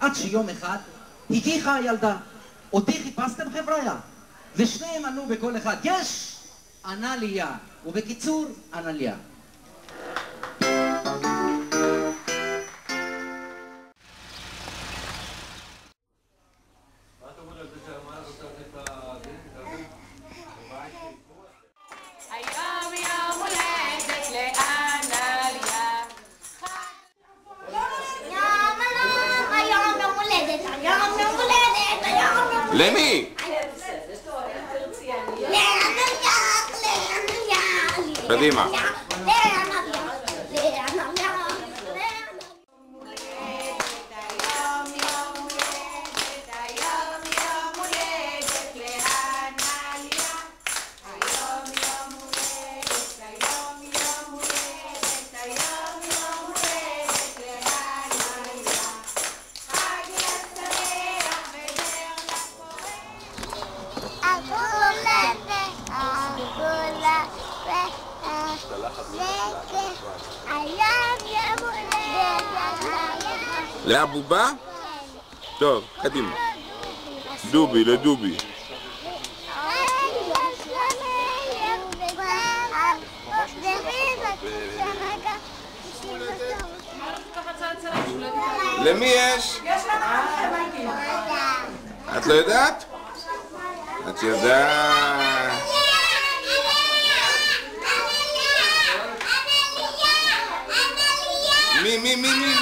עד שיום אחד הגיחה הילדה. אותי חיפשתם חבריה? ושניהם ענו בכל אחד, יש! ענה ליה. ובקיצור, ענה ליה. למי? קדימה. לאבובה? טוב, קדימה. דובי, לדובי. למי יש? את לא יודעת? את יודעת. מי?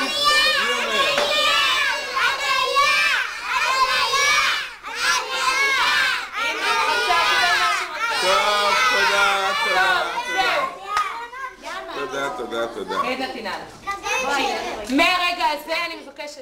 תודה. עדנה תנעל. מרגע הזה אני מבקשת.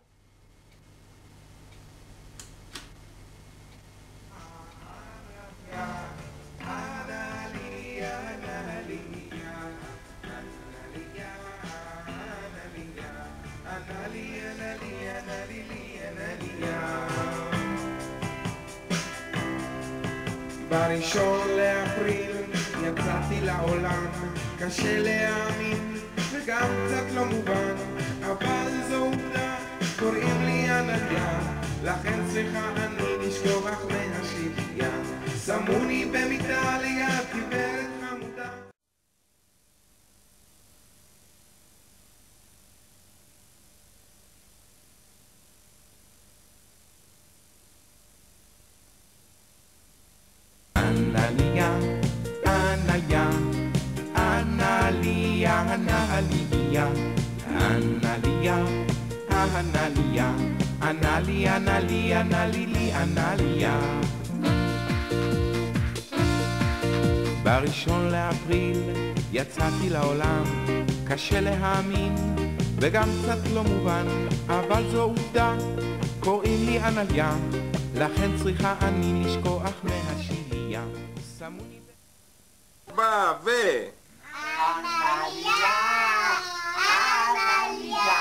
בראשון לאפריל יצאתי לעולם, קשה להאמין וגם קצת לא מובן, אבל זו עובדה, קוראים לי ענליה, לכן צריכה אני לשכוח מהשלייה. שמוני במיטה ליד גברת חמודה. אנליה. בראשון לאפריל יצאתי לעולם, קשה להאמין וגם קצת לא מובן, אבל זו עובדה, קוראים לי אנליה, לכן צריכה אני לשכוח מהשלייה. שמו לי בא ו... אנליה, אנליה,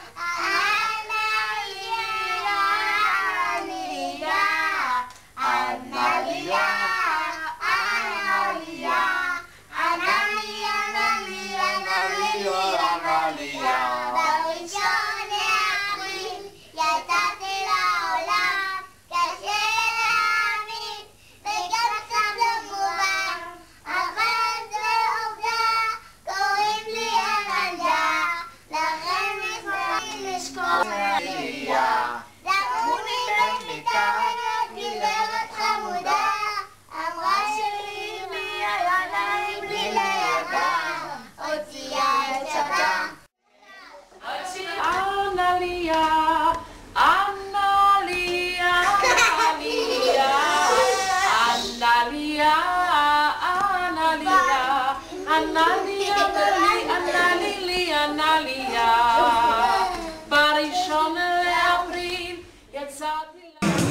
בראשון לאפריל יצאתי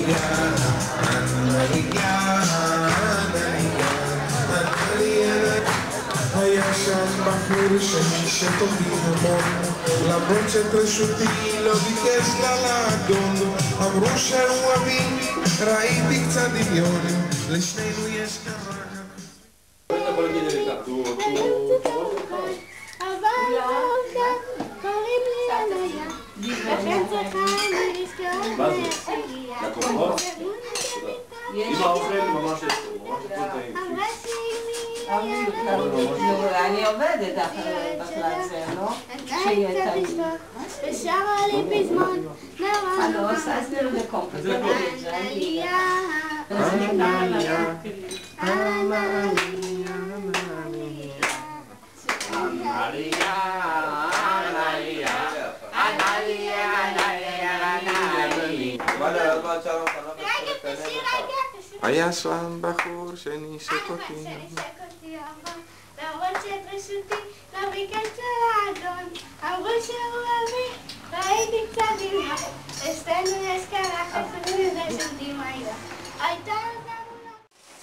היה שם בחור שמישת אותי המון, למרות שאת רשותי לא ביקש לה לאדון. אמרו שהוא אבין, ראיתי קצת דמיון, לשנינו יש כמה. אבל קוראים לי אנליה, לכן צריכה אני לקוחות? עם האוכל ממש יש פה, ממש טעים. אני עובדת בכלל זה, לא? שיהיה טעים. ושרה לי בזמן אני לא עושה את זה לקומפלט. היה שם בחור שנשק אותי. למרות שפשוטי לא ביקשת לאדון, אמרו שהוא אבי, והייתי קצת דמעה. אצלנו יש קרחת וזה של דמעה. הייתה אותנו...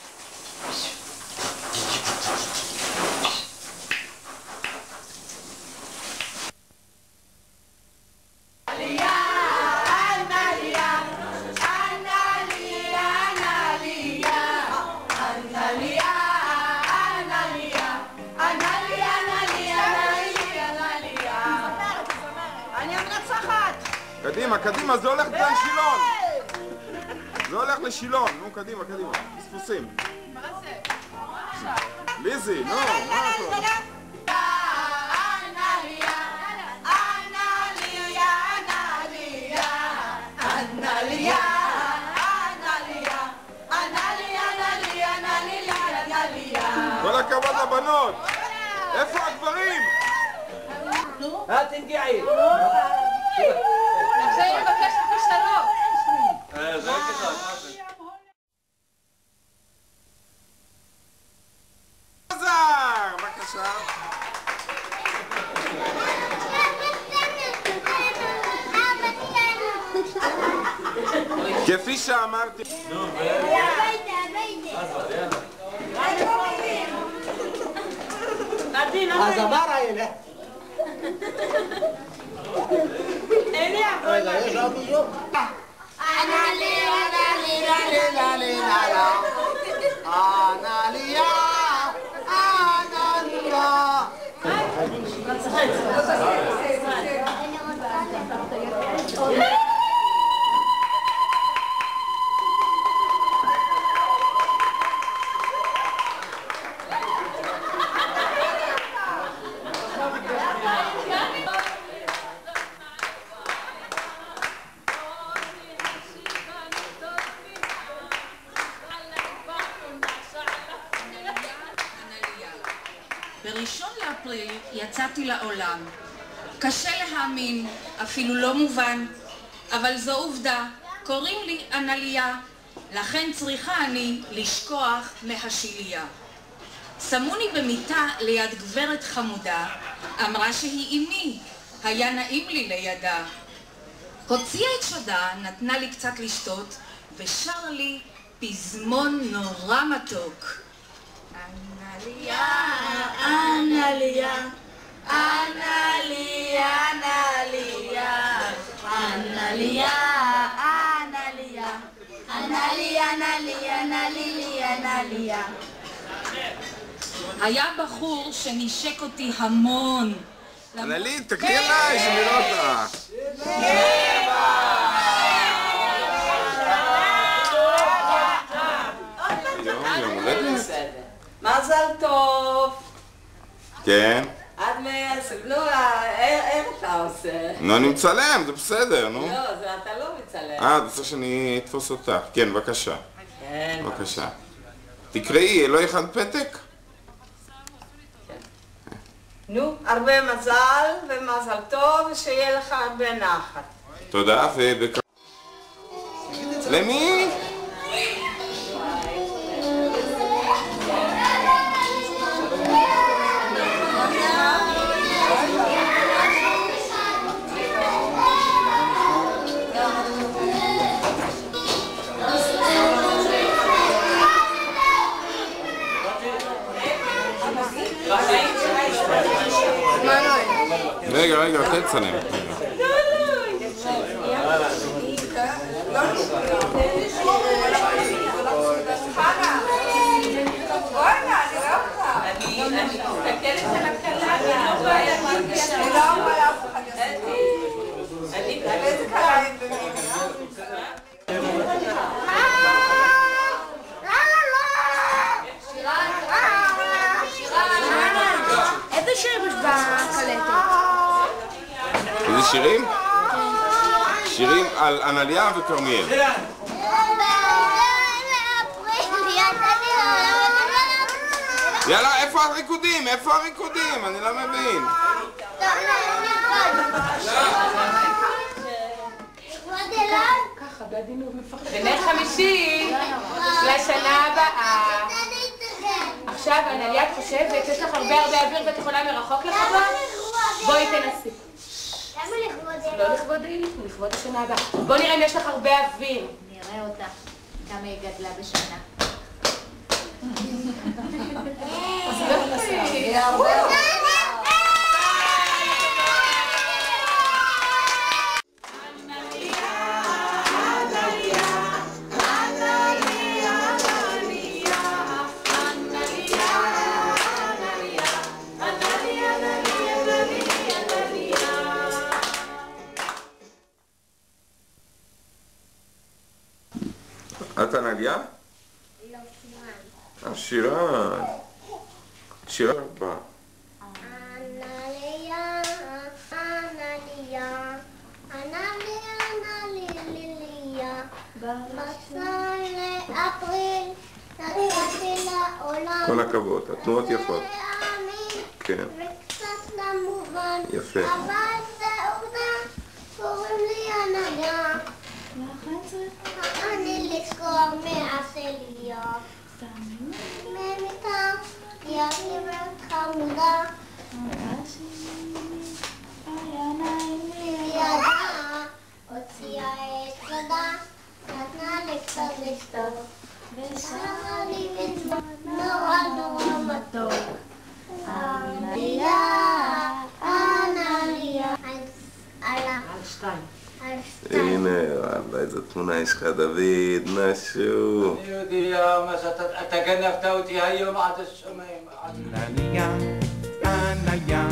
קדימה, קדימה, זה הולך לשילון! זה הולך לשילון, נו קדימה, קדימה, פספוסים. מה זה? ליזי, נו, מה הכל? כל הכבוד לבנות! איפה הגברים? אל תנגעי! עכשיו היא מבקשת בשלום. זה רק אחד, מה זה? חזר! בבקשה. כפי שאמרתי... אז עבר האלה. רגע, יש עוד מישהו? בראשון לאפריל יצאתי לעולם. קשה להאמין, אפילו לא מובן, אבל זו עובדה. קוראים לי אנליה, לכן צריכה אני לשכוח מהשיליה. שמוני במיטה ליד גברת חמודה, אמרה שהיא אמי, היה נעים לי לידה. הוציאה את שדה, נתנה לי קצת לשתות, ושר לי פזמון נורא מתוק. אנליה, אנליה, אנליה, אנליה, אנליה, אנליה, אנליה, אנליה, אנליה, אנליה. היה בחור שנשק אותי המון. אנלי, תקני עליי, שנראה אותך. יום הולדת? מזל טוב. כן. עד 120. נו, איך אתה עושה? נו, אני מצלם, זה בסדר, נו. לא, אתה לא מצלם. אתה צריך שאני אתפוס אותך. כן, בבקשה. כן. בבקשה. תקראי, לא הכנת פתק? נו, הרבה מזל ומזל טוב, ושיהיה לך הרבה נחת. תודה, למי? רגע, תצלם. אני שירים על ענליה וכרמיאל. יאללה, איפה הריקודים? איפה הריקודים? אני לא מבין. בנר חמישי לשנה הבאה. עכשיו, ענליה, את חושבת, יש לך הרבה אוויר ואת יכולה מרחוק לחבר? בואי תנסי. למה לכבוד? לא לכבוד העילית, לכבוד השנה הבאה. בואי נראה אם יש לך הרבה אוויר. נראה אותה. כמה היא גדלה בשנה. את ענליה? לא, שירן. שירן. שירן בא. ענליה, ענליה, ענליה, ענליה, ב-12 לאפריל, נתתי לעולם. כל הכבוד, התנועות יפות. כן. וקצת למובן. יפה. אבל זה עובדה, קוראים לי ענליה. אני לזכור מעשליה. ממיתה, יאיר חמודה. ידה, הוציאה את ידה, נתנה לי קצת לשתות. ושרה לי מצווה, נורא נורא מתוק. ענליה, ענליה. על שתיים. הנה, וואלה, איזה תמונה יש לך, דוד, משהו. אני יודע מה שאתה גנבת אותי היום עד השמיים. ענליה, ענליה,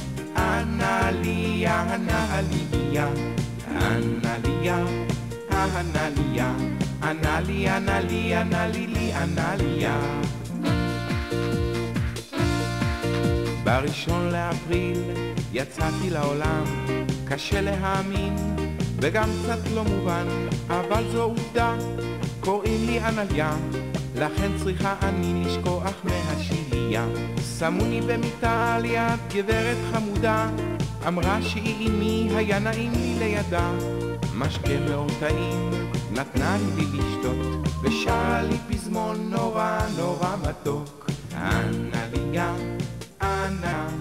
ענליה, ענליה, ענליה, ענליה, ענליה, ענליה, ענלילי, ענליה. בראשון לאפריל יצאתי לעולם, קשה להאמין וגם קצת לא מובן, אבל זו עובדה, קוראים לי ענליה, לכן צריכה אני לשכוח מהשהייה. שמוני במיטה על יד גברת חמודה, אמרה שהיא אמי, היה נעים לי לידה. משקה מאוד טעים, נתנה לי לשתות, ושרה לי פזמון נורא נורא מתוק. ענליה, ענליה,